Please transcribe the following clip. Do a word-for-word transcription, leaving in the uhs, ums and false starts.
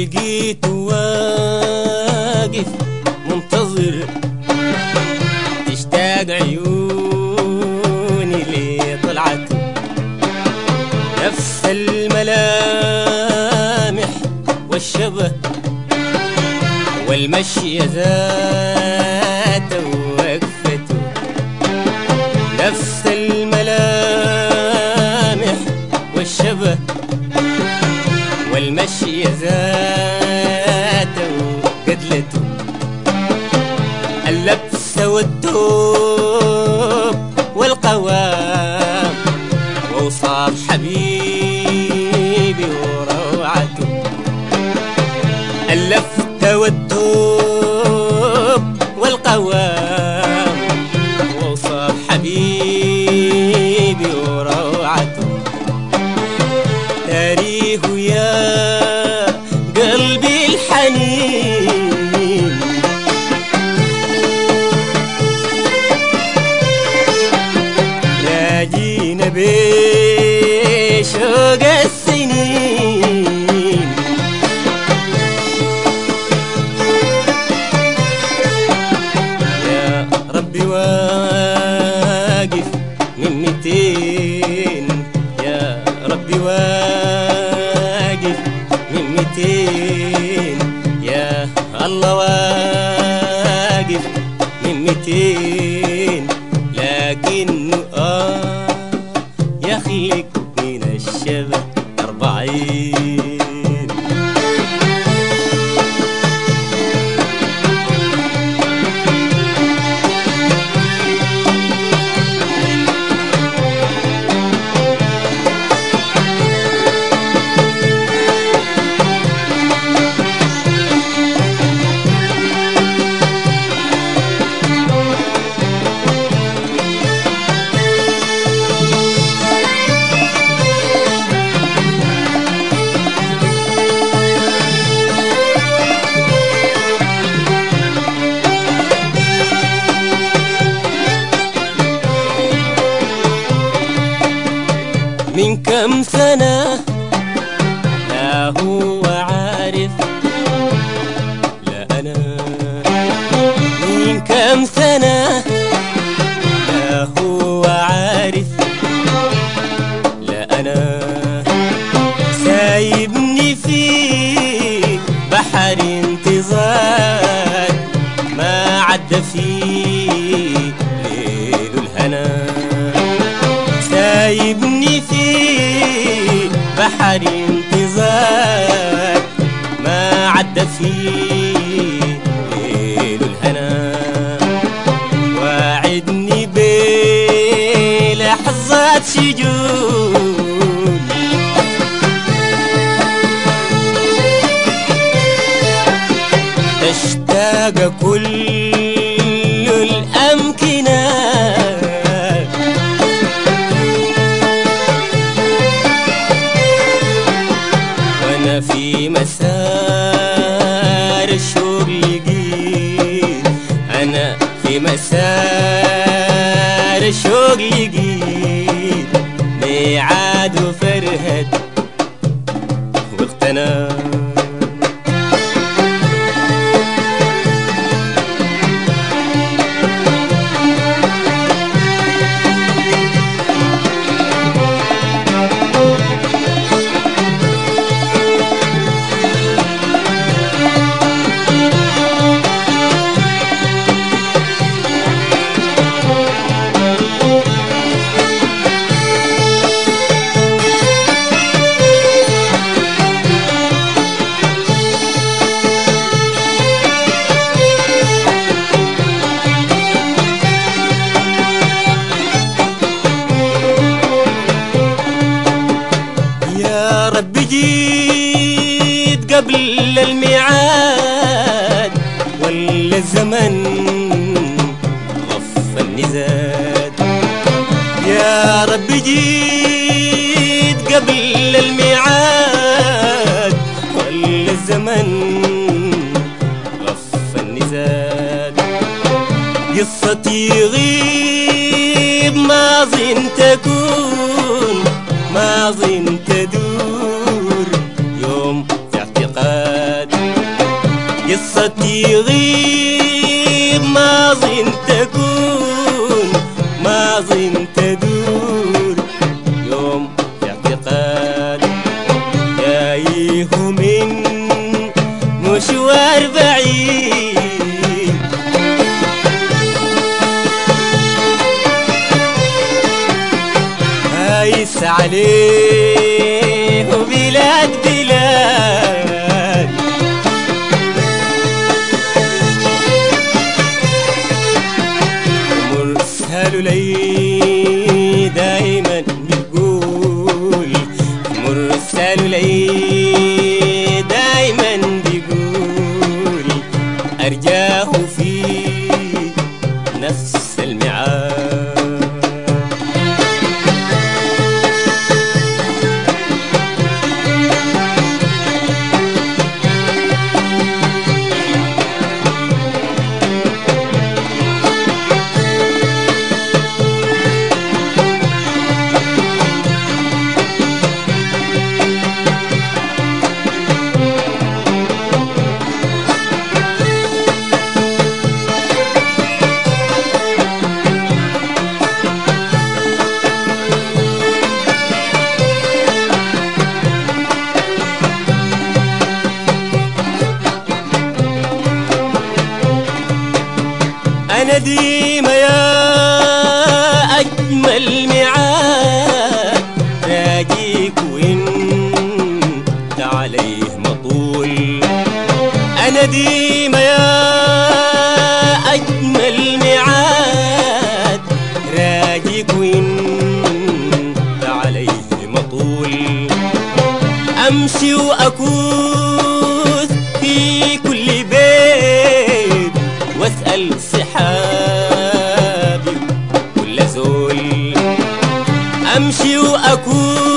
ولقيته واقف منتظر، تشتاق عيوني لطلعته، نفس الملامح والشبه والمشي ذاته ووقفته، نفس الملامح والشبه والمشي ذاته وقدلته، اللبسة والثوب والقوام ووصاف حبيبي وروعته، اللفتة والثوب والقوام ووصاف حبيبي وروعته، تاريخ يا قلبي الحنين، راجينا بشوق السنين، يا ربي واقف من ميتين، يا ربي واقف من ميتين، يا الله واقف من ميتين، لكنه آه يخلق من الشبه أربعين. من كم سنة لا هو عارف لا أنا، من كم سنة لا هو عارف لا أنا، سايبني في بحر انتظار ما عدى فيه ليل الهنا، سايبني في بحر انتظار ما عدى فيه ليل الهنا، واعدني بلحظات شجون، تشتاق كل الأمكنة، في مسار الشوق لقيت، أنا في مسار الشوق لقيت ميعاد وفرهد واغتنى، جيت قبل الميعاد ولا الزمن غفلني زاد، يا رب جيت قبل الميعاد ولا الزمن غفلني زاد، قصتي غيب ما ظن تكون ما ظن تدور يوم في اعتقاد، قالوا لي دايما بيقول أرجاه في نفس الميعاد. أنا ديما يا أجمل ميعاد راجيك وإنت عليه مطول. أنا ديما يا أجمل ميعاد راجيك وإنت عليه مطول. أمشي وأكوث في كل بيت واسأل صحابي كل زول. أمشي وأكون